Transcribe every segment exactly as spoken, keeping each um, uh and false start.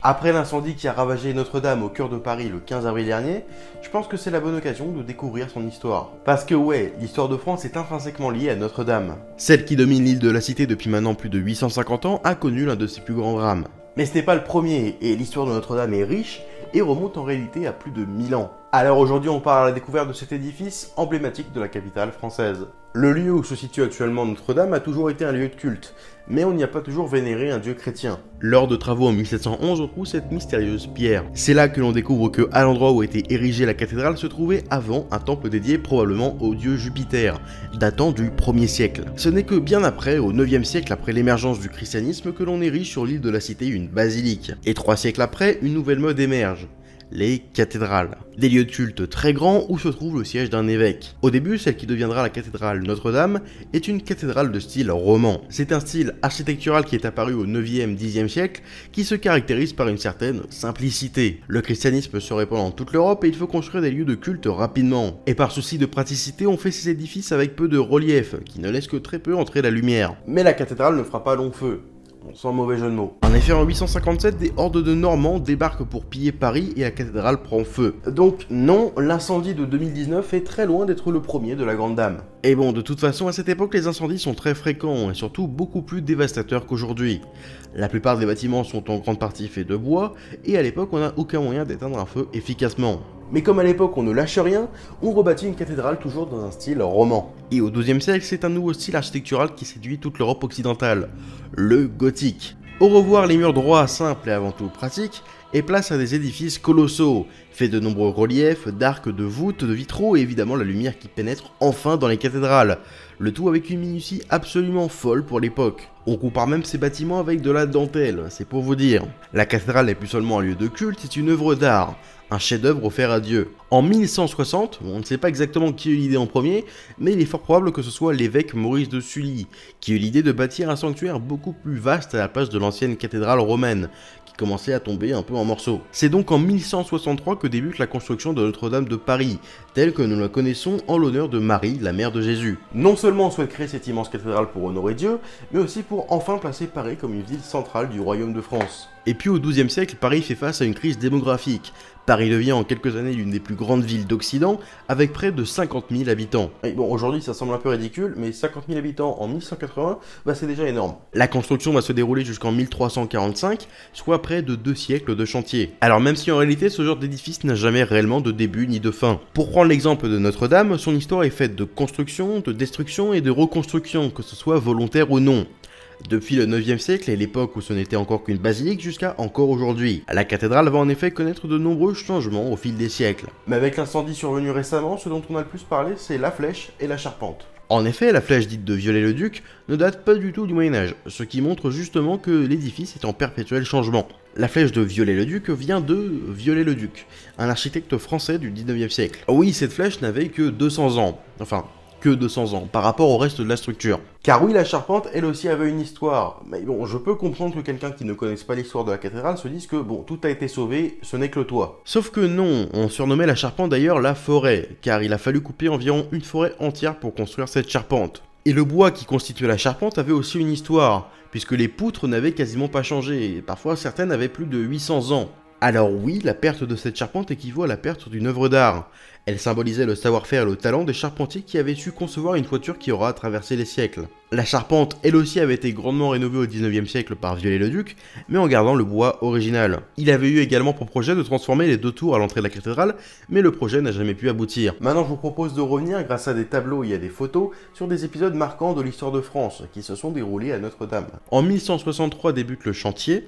Après l'incendie qui a ravagé Notre-Dame au cœur de Paris le quinze avril dernier, je pense que c'est la bonne occasion de découvrir son histoire. Parce que ouais, l'histoire de France est intrinsèquement liée à Notre-Dame. Celle qui domine l'île de la Cité depuis maintenant plus de huit cent cinquante ans a connu l'un de ses plus grands drames. Mais ce n'est pas le premier, et l'histoire de Notre-Dame est riche et remonte en réalité à plus de mille ans. Alors aujourd'hui on part à la découverte de cet édifice emblématique de la capitale française. Le lieu où se situe actuellement Notre-Dame a toujours été un lieu de culte, mais on n'y a pas toujours vénéré un dieu chrétien. Lors de travaux en mille sept cent onze, on trouve cette mystérieuse pierre. C'est là que l'on découvre que, à l'endroit où était érigée la cathédrale, se trouvait avant un temple dédié probablement au dieu Jupiter, datant du premier siècle. Ce n'est que bien après, au neuvième siècle après l'émergence du christianisme, que l'on érige sur l'île de la Cité une basilique. Et trois siècles après, une nouvelle mode émerge. Les cathédrales. Des lieux de culte très grands où se trouve le siège d'un évêque. Au début, celle qui deviendra la cathédrale Notre-Dame est une cathédrale de style roman. C'est un style architectural qui est apparu au neuvième dixième siècle qui se caractérise par une certaine simplicité. Le christianisme se répand dans toute l'Europe et il faut construire des lieux de culte rapidement. Et par souci de praticité, on fait ces édifices avec peu de relief, qui ne laisse que très peu entrer la lumière. Mais la cathédrale ne fera pas long feu. Sans mauvais jeu de mots. En effet, en huit cent cinquante-sept, des hordes de Normands débarquent pour piller Paris et la cathédrale prend feu. Donc non, l'incendie de deux mille dix-neuf est très loin d'être le premier de la Grande Dame. Et bon, de toute façon, à cette époque, les incendies sont très fréquents et surtout beaucoup plus dévastateurs qu'aujourd'hui. La plupart des bâtiments sont en grande partie faits de bois et à l'époque, on n'a aucun moyen d'éteindre un feu efficacement. Mais comme à l'époque on ne lâche rien, on rebâtit une cathédrale toujours dans un style roman. Et au douzième siècle, c'est un nouveau style architectural qui séduit toute l'Europe occidentale, le gothique. Au revoir les murs droits, simples et avant tout pratiques, et place à des édifices colossaux, faits de nombreux reliefs, d'arcs, de voûtes, de vitraux et évidemment la lumière qui pénètre enfin dans les cathédrales. Le tout avec une minutie absolument folle pour l'époque. On compare même ces bâtiments avec de la dentelle, c'est pour vous dire. La cathédrale n'est plus seulement un lieu de culte, c'est une œuvre d'art. Un chef-d'œuvre offert à Dieu. En mille cent soixante, on ne sait pas exactement qui eut l'idée en premier, mais il est fort probable que ce soit l'évêque Maurice de Sully, qui eut l'idée de bâtir un sanctuaire beaucoup plus vaste à la place de l'ancienne cathédrale romaine, qui commençait à tomber un peu en morceaux. C'est donc en mille cent soixante-trois que débute la construction de Notre-Dame de Paris, telle que nous la connaissons en l'honneur de Marie, la mère de Jésus. Non seulement on souhaite créer cette immense cathédrale pour honorer Dieu, mais aussi pour enfin placer Paris comme une ville centrale du royaume de France. Et puis au douzième siècle, Paris fait face à une crise démographique. Paris devient en quelques années l'une des plus grandes villes d'Occident, avec près de cinquante mille habitants. Et bon, aujourd'hui ça semble un peu ridicule, mais cinquante mille habitants en mille cent quatre-vingts, bah c'est déjà énorme. La construction va se dérouler jusqu'en mille trois cent quarante-cinq, soit près de deux siècles de chantier. Alors même si en réalité ce genre d'édifice n'a jamais réellement de début ni de fin. Pour prendre l'exemple de Notre-Dame, son histoire est faite de construction, de destruction et de reconstruction, que ce soit volontaire ou non. Depuis le neuvième siècle et l'époque où ce n'était encore qu'une basilique jusqu'à encore aujourd'hui. La cathédrale va en effet connaître de nombreux changements au fil des siècles. Mais avec l'incendie survenu récemment, ce dont on a le plus parlé, c'est la flèche et la charpente. En effet, la flèche dite de Viollet-le-Duc ne date pas du tout du Moyen-Âge, ce qui montre justement que l'édifice est en perpétuel changement. La flèche de Viollet-le-Duc vient de Viollet-le-Duc, un architecte français du dix-neuvième siècle. Oui, cette flèche n'avait que deux cents ans, enfin... que deux cents ans, par rapport au reste de la structure. Car oui, la charpente, elle aussi avait une histoire. Mais bon, je peux comprendre que quelqu'un qui ne connaisse pas l'histoire de la cathédrale se dise que bon, tout a été sauvé, ce n'est que le toit. Sauf que non, on surnommait la charpente d'ailleurs la forêt, car il a fallu couper environ une forêt entière pour construire cette charpente. Et le bois qui constituait la charpente avait aussi une histoire, puisque les poutres n'avaient quasiment pas changé, et parfois certaines avaient plus de huit cents ans. Alors oui, la perte de cette charpente équivaut à la perte d'une œuvre d'art. Elle symbolisait le savoir-faire et le talent des charpentiers qui avaient su concevoir une toiture qui aura traversé les siècles. La charpente, elle aussi, avait été grandement rénovée au dix-neuvième siècle par Viollet-le-Duc, mais en gardant le bois original. Il avait eu également pour projet de transformer les deux tours à l'entrée de la cathédrale, mais le projet n'a jamais pu aboutir. Maintenant, je vous propose de revenir, grâce à des tableaux et à des photos, sur des épisodes marquants de l'histoire de France, qui se sont déroulés à Notre-Dame. En mille cent soixante-trois débute le chantier.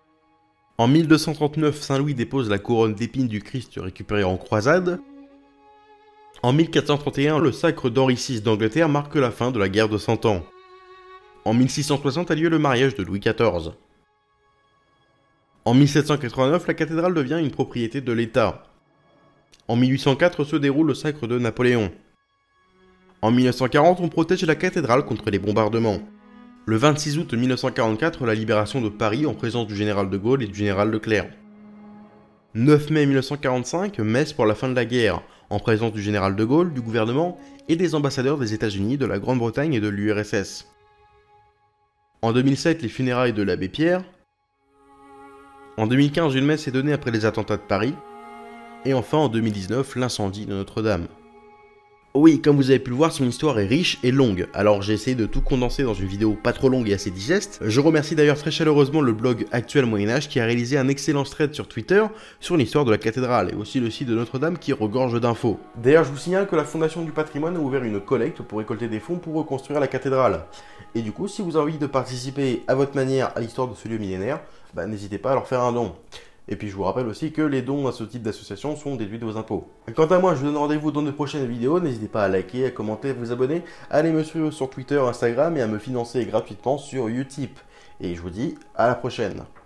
En mille deux cent trente-neuf, Saint-Louis dépose la couronne d'épines du Christ récupérée en croisade. En mille quatre cent trente et un, le sacre d'Henri six d'Angleterre marque la fin de la guerre de Cent Ans. En mille six cent soixante a lieu le mariage de Louis quatorze. En mille sept cent quatre-vingt-neuf, la cathédrale devient une propriété de l'État. En mille huit cent quatre se déroule le sacre de Napoléon. En mille neuf cent quarante, on protège la cathédrale contre les bombardements. Le vingt-six août mille neuf cent quarante-quatre, la libération de Paris en présence du général de Gaulle et du général Leclerc. neuf mai mille neuf cent quarante-cinq, messe pour la fin de la guerre, en présence du général de Gaulle, du gouvernement et des ambassadeurs des États-Unis, de la Grande-Bretagne et de l'U R S S. En deux mille sept, les funérailles de l'abbé Pierre. En deux mille quinze, une messe est donnée après les attentats de Paris. Et enfin, en deux mille dix-neuf, l'incendie de Notre-Dame. Oui, comme vous avez pu le voir, son histoire est riche et longue, alors j'ai essayé de tout condenser dans une vidéo pas trop longue et assez digeste. Je remercie d'ailleurs très chaleureusement le blog Actuel Moyen-Âge qui a réalisé un excellent thread sur Twitter sur l'histoire de la cathédrale, et aussi le site de Notre-Dame qui regorge d'infos. D'ailleurs, je vous signale que la Fondation du Patrimoine a ouvert une collecte pour récolter des fonds pour reconstruire la cathédrale. Et du coup, si vous avez envie de participer à votre manière à l'histoire de ce lieu millénaire, bah, n'hésitez pas à leur faire un don. Et puis je vous rappelle aussi que les dons à ce type d'association sont déduits de vos impôts. Quant à moi, je vous donne rendez-vous dans de prochaines vidéos. N'hésitez pas à liker, à commenter, à vous abonner, à aller me suivre sur Twitter, Instagram et à me financer gratuitement sur Utip. Et je vous dis à la prochaine.